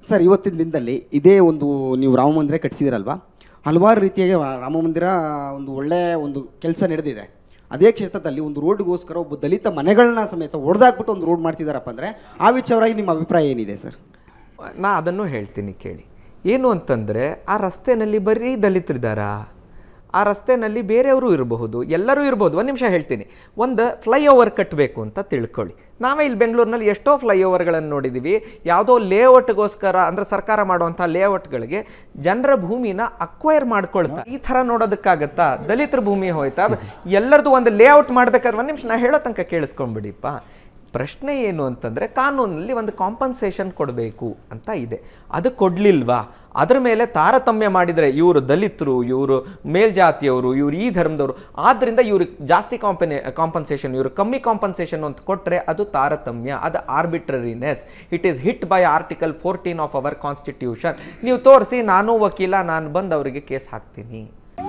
Sir, ಇವತ್ತಿನ ದಿನದಲ್ಲಿ ಇದೇ ಒಂದು ನೀವು ರಾಮ ಮಂದಿರ ಕಟ್ಟಿಸಿದಿರಲ್ವಾ, ಹಲವಾರು ರೀತಿಯಾಗಿ ರಾಮ ಮಂದಿರ ಒಂದು ಒಳ್ಳೆಯ ಒಂದು ಕೆಲಸ ನಡೆದಿದೆ. ಅದೇ ಕ್ಷೇತ್ರದಲ್ಲಿ ಒಂದು ರೋಡ್ಗೋಸ್ಕರ ಒಬ್ಬ ದಲಿತ ಮನೆಗಳನ್ನ ಸಮೇತ ಹೊಡೆದಾಕ್ಬಿಟ್ಟು ಒಂದು ರೋಡ್ ಮಾಡ್ತಿದ್ದಾರಪ್ಪ ಅಂದರೆ ಆ ವಿಚಾರವಾಗಿ ನಿಮ್ಮ ಅಭಿಪ್ರಾಯ ಏನಿದೆ ಸರ್? ನಾ ಅದನ್ನು ಹೇಳ್ತೀನಿ ಕೇಳಿ. ಏನು ಅಂತಂದರೆ, ಆ ರಸ್ತೆಯಲ್ಲಿ ಬರೀ ದಲಿತರಿದ್ದಾರಾ? ಆ ರಸ್ತೆಯಲ್ಲಿ ಬೇರೆಯವರು ಇರಬಹುದು, ಎಲ್ಲರೂ ಇರ್ಬೋದು. ಒಂದು ನಿಮಿಷ ಹೇಳ್ತೀನಿ. ಒಂದು ಫ್ಲೈಓವರ್ ಕಟ್ಟಬೇಕು ಅಂತ ತಿಳ್ಕೊಳ್ಳಿ. ನಾವೇ ಇಲ್ಲಿ ಬೆಂಗಳೂರಿನಲ್ಲಿ ಎಷ್ಟೋ ಫ್ಲೈಓವರ್ಗಳನ್ನು ನೋಡಿದ್ದೀವಿ. ಯಾವುದೋ ಲೇಔಟ್ಗೋಸ್ಕರ, ಅಂದರೆ ಸರ್ಕಾರ ಮಾಡುವಂಥ ಲೇಔಟ್ಗಳಿಗೆ ಜನರ ಭೂಮಿನ ಅಕ್ವೈರ್ ಮಾಡ್ಕೊಳ್ತಾ ಈ ಥರ ನೋಡೋದಕ್ಕಾಗತ್ತಾ? ದಲಿತರ ಭೂಮಿ ಹೋಯ್ತಾ? ಎಲ್ಲರದು ಒಂದು ಲೇಔಟ್ ಮಾಡಬೇಕಾದ್ರೆ ಒಂದು ನಿಮಿಷ ನಾ ಹೇಳೋ ತನಕ ಕೇಳಿಸ್ಕೊಂಡ್ಬಿಡಿಪ್ಪ. ಪ್ರಶ್ನೆ ಏನು ಅಂತಂದರೆ, ಕಾನೂನಲ್ಲಿ ಒಂದು ಕಾಂಪನ್ಸೇಷನ್ ಕೊಡಬೇಕು ಅಂತ ಇದೆ. ಅದು ಕೊಡಲಿಲ್ವಾ? ಅದರ ಮೇಲೆ ತಾರತಮ್ಯ ಮಾಡಿದರೆ ಇವರು ದಲಿತರು, ಇವರು ಮೇಲ್ಜಾತಿಯವರು, ಇವರು ಈ ಧರ್ಮದವರು, ಆದ್ದರಿಂದ ಇವ್ರಿಗೆ ಜಾಸ್ತಿ ಕಾಂಪನ್ಸೇಷನ್, ಇವರು ಕಮ್ಮಿ ಕಾಂಪನ್ಸೇಷನ್ ಅಂತ ಕೊಟ್ಟರೆ ಅದು ತಾರತಮ್ಯ, ಅದು arbitrariness. It is hit by article 14 of our constitution. ನೀವು ತೋರಿಸಿ, ನಾನು ವಕೀಲ, ನಾನು ಬಂದು ಅವರಿಗೆ ಕೇಸ್ ಹಾಕ್ತೀನಿ.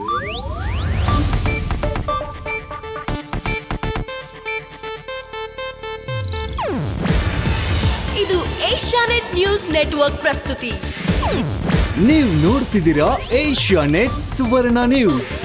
ಇದು ಏಷ್ಯಾನೆಟ್ ನ್ಯೂಸ್ ನೆಟ್ವರ್ಕ್ ಪ್ರಸ್ತುತಿ. ನೀವು ನೋಡ್ತಿದ್ದೀರಾ ಏಷ್ಯಾನೆಟ್ ಸುವರ್ಣ ನ್ಯೂಸ್.